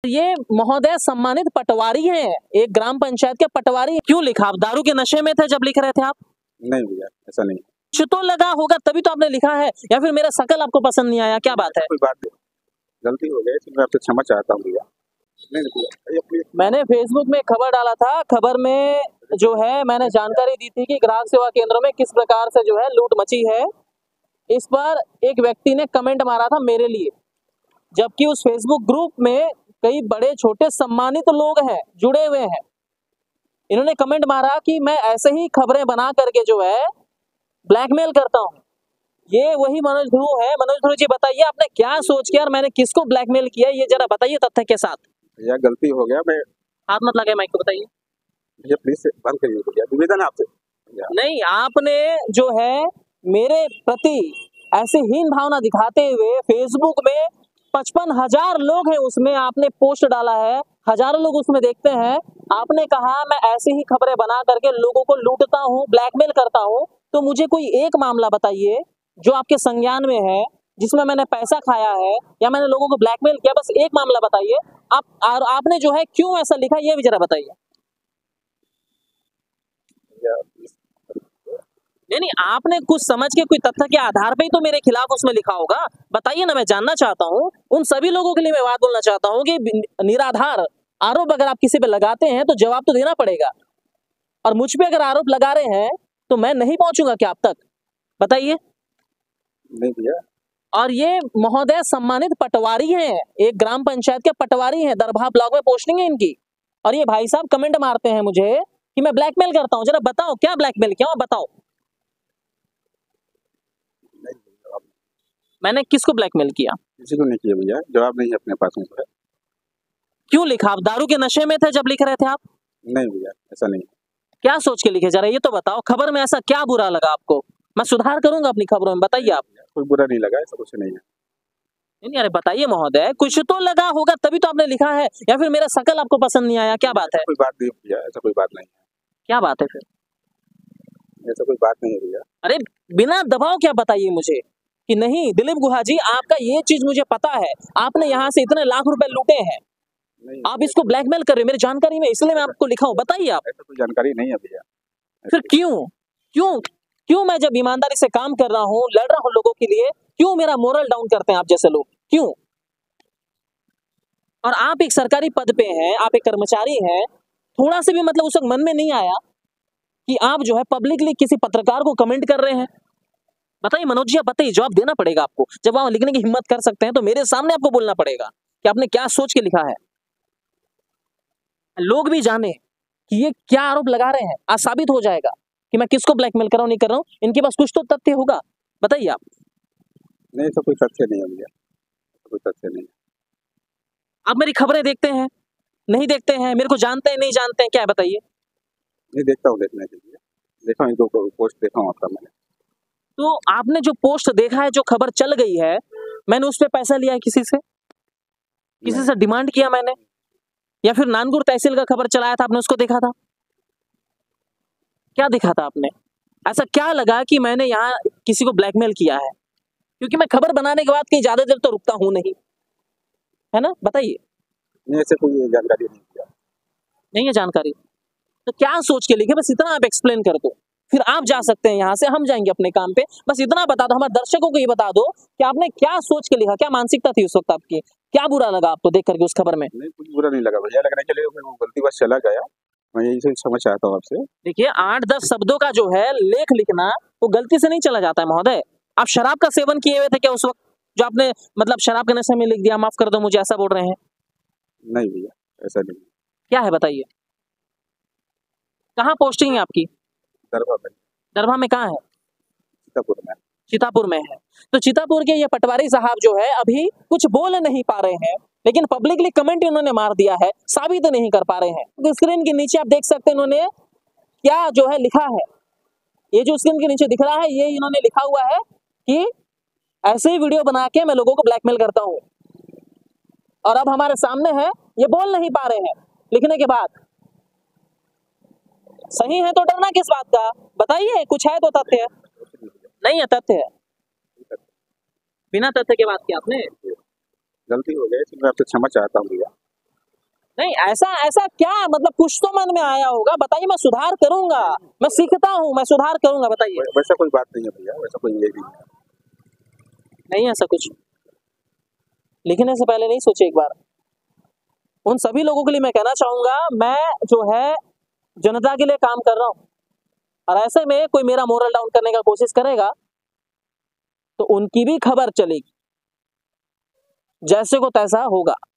ये महोदय सम्मानित पटवारी हैं, एक ग्राम पंचायत के पटवारी। क्यों लिखा? आप दारू के नशे में थे जब लिख रहे थे आप? नहीं भैया, ऐसा नहीं। कुछ तो लगा होगा तभी तो आपने लिखा है, या फिर मेरा शकल आपको पसंद नहीं आया? क्या बात है? कोई बात नहीं, गलती हो गई, मैं आपसे क्षमा चाहता हूँ भैया। नहीं भैया, मैंने फेसबुक में खबर डाला था, खबर में जो है मैंने जानकारी दी थी कि ग्राहक सेवा केंद्रों में किस प्रकार से जो है लूट मची है। इस पर एक व्यक्ति ने कमेंट मारा था मेरे लिए, जबकि उस फेसबुक ग्रुप में कई बड़े छोटे सम्मानित लोग हैं, जुड़े हुए हैं। इन्होंने कमेंट मारा कि मैं ऐसे ही खबरें बना करके जो है ब्लैकमेल करता हूँ। ये वही मनोज ध्रुव है। मनोज ध्रुव जी, बताइए आपने क्या सोच के और मैंने किसको ब्लैकमेल किया, ये जरा बताइए तथ्य के साथ। भैया गलती हो गया, मैं हाथ मत लगाए माइक को, बताइए। भैया प्लीज बंद करिए भैया, निवेदन है आपसे। नहीं, आपने जो है मेरे प्रति ऐसी हीन भावना दिखाते हुए फेसबुक में 55,000 लोग हैं, उसमें आपने पोस्ट डाला है, हजारों लोग उसमें देखते हैं। आपने कहा मैं ऐसी ही खबरें बना करके लोगों को लूटता हूँ, ब्लैकमेल करता हूँ। तो मुझे कोई एक मामला बताइए जो आपके संज्ञान में है, जिसमें मैंने पैसा खाया है या मैंने लोगों को ब्लैकमेल किया। बस एक मामला बताइए आपने जो है क्यों ऐसा लिखा, ये भी जरा बताइए। नहीं, आपने कुछ समझ के कोई तथ्य के आधार पे ही तो मेरे खिलाफ उसमें लिखा होगा। बताइए ना, मैं जानना चाहता हूँ। उन सभी लोगों के लिए मैं बात बोलना चाहता हूँ कि निराधार आरोप अगर आप किसी पे लगाते हैं तो जवाब तो देना पड़ेगा। और मुझ पे अगर आरोप लगा रहे हैं तो मैं नहीं पहुंचूंगा क्या आप तक? बताइए। नहीं भैया। और ये महोदय सम्मानित पटवारी हैं, एक ग्राम पंचायत के पटवारी हैं, दरभा ब्लॉक में पोस्टिंग है इनकी। और ये भाई साहब कमेंट मारते हैं मुझे कि मैं ब्लैकमेल करता हूँ। जरा बताओ क्या ब्लैकमेल किया, बताओ। मैंने किसको ब्लैकमेल किया? किसी को नहीं किया भैया, जवाब नहीं है अपने पास में। क्यों लिखा? आप दारू के नशे में थे जब लिख रहे थे आप? नहीं भैया, ऐसा नहीं। क्या सोच के लिखे, जरा ये तो बताओ। खबर में ऐसा क्या बुरा लगा आपको? मैं सुधार करूंगा अपनी खबरों में, बताइए आप। कोई बुरा नहीं लगा, ऐसा कुछ नहीं है। नहीं, अरे बताइए महोदय, कुछ तो लगा होगा तभी तो आपने लिखा है, या फिर मेरा शकल आपको पसंद नहीं आया? क्या बात है? कोई बात नहीं भैया, ऐसा कोई बात नहीं है। क्या बात है फिर? ऐसा कोई बात नहीं है भैया। अरे बिना दबाव क्या, बताइए मुझे कि नहीं दिलीप गुहा जी, आपका ये चीज मुझे पता है, आपने यहाँ से इतने लाख रुपए लूटे हैं, आप इसको ब्लैकमेल कर रहे हो मेरी जानकारी में, इसलिए मैं आपको लिखा हूँ। बताइए आप। ऐसा कोई जानकारी नहीं है भैया। फिर क्यों क्यों क्यों मैं जब ईमानदारी से काम कर रहा हूँ, लड़ रहा हूँ लोगों के लिए, क्यों मेरा मोरल डाउन करते हैं आप जैसे लोग? क्यों? और आप एक सरकारी पद पे हैं, आप एक कर्मचारी हैं, थोड़ा से भी मतलब उस वक्त मन में नहीं आया कि आप जो है पब्लिकली किसी पत्रकार को कमेंट कर रहे हैं? बताइए मनोज जी, आप बताइए, जवाब देना पड़ेगा आपको। जब आप लिखने की हिम्मत कर सकते हैं तो मेरे सामने आपको बोलना पड़ेगा कि आपने क्या सोच के लिखा है। लोग भी जाने कि ये क्या आरोप लगा रहे हैं, आज साबित हो जाएगा कि मैं किसको ब्लैकमेल कर रहा हूं, नहीं कर रहा हूं। इनके पास कुछ तो तथ्य होगा, बताइए आप। नहीं, ऐसा कोई तथ्य नहीं है भैया, कोई तथ्य नहीं। आप मेरी खबरें देखते हैं, नहीं देखते हैं? मेरे को जानते हैं, नहीं जानते हैं? क्या है बताइए। नहीं देखता हूँ, देखने के लिए देखा हूँ, 2 पोस्ट देखा हूँ आपका मैंने। तो आपने जो पोस्ट देखा है, जो खबर चल गई है, मैंने उस पर पैसा लिया है किसी से डिमांड किया मैंने, या फिर नानगुर तहसील का खबर चलाया था, आपने उसको देखा था? क्या देखा था आपने? ऐसा क्या लगा कि मैंने यहाँ किसी को ब्लैकमेल किया है? क्योंकि मैं खबर बनाने के बाद कहीं ज्यादा देर तो रुकता हूं नहीं, है ना? बताइए। नहीं, ऐसे कोई जानकारी नहीं दिया। नहीं है जानकारी तो क्या सोच के लिखे, बस इतना आप एक्सप्लेन कर दो, फिर आप जा सकते हैं यहाँ से, हम जाएंगे अपने काम पे। बस इतना बता दो, हमारे दर्शकों को ये बता दो कि आपने क्या सोच के लिखा, क्या मानसिकता थी उस वक्त आपकी, क्या बुरा लगा आपको देख करके उस खबर में? नहीं, कुछ बुरा नहीं लगा भैया, लगने के लिए वो गलती बस चला गया। मैं यही से क्षमा चाहता हूँ आपसे। देखिए, 8-10 शब्दों का जो है लेख लिखना वो गलती से नहीं चला जाता है महोदय। आप शराब का सेवन किए हुए थे क्या उस वक्त, जो आपने मतलब शराब के नशे में लिख दिया? माफ कर दो मुझे, ऐसा बोल रहे हैं? नहीं भैया, ऐसा नहीं। क्या है बताइए, कहाँ पोस्टिंग है आपकी? दरभा में। दरभा में कहाँ है? सीतापुर में। चितापुर में है। तो चितापुर के ये पटवारी साहब जो है अभी कुछ बोल नहीं पा रहे हैं, लेकिन पब्लिकली कमेंट इन्होंने मार दिया है, साबित नहीं कर पा रहे हैं। तो स्क्रीन के नीचे आप देख सकते हैं इन्होंने क्या जो है लिखा है। ये जो स्क्रीन के नीचे दिख रहा है, ये इन्होंने लिखा हुआ है कि ऐसे ही वीडियो बना के मैं लोगों को ब्लैकमेल करता हूँ। और अब हमारे सामने है, ये बोल नहीं पा रहे हैं लिखने के बाद। सही है तो डरना किस बात का? बताइए, कुछ है तो तथ्य। नहीं है तथ्य है, बिना तथ्य के बात की आपने। गलती हो गई, मैं आपसे क्षमा चाहता हूँ भैया। नहीं, ऐसा ऐसा क्या मतलब, कुछ तो मन में आया होगा, बताइए। मैं सुधार करूंगा, मैं सीखता हूँ, मैं सुधार करूंगा, बताइए। वैसा कोई बात नहीं है भैया, वैसा कोई ये नहीं है। नहीं ऐसा कुछ, लिखने से पहले नहीं सोचे एक बार। उन सभी लोगों के लिए मैं कहना चाहूंगा, मैं जो है जनता के लिए काम कर रहा हूं, और ऐसे में कोई मेरा मोरल डाउन करने का कोशिश करेगा तो उनकी भी खबर चलेगी, जैसे को तैसा होगा।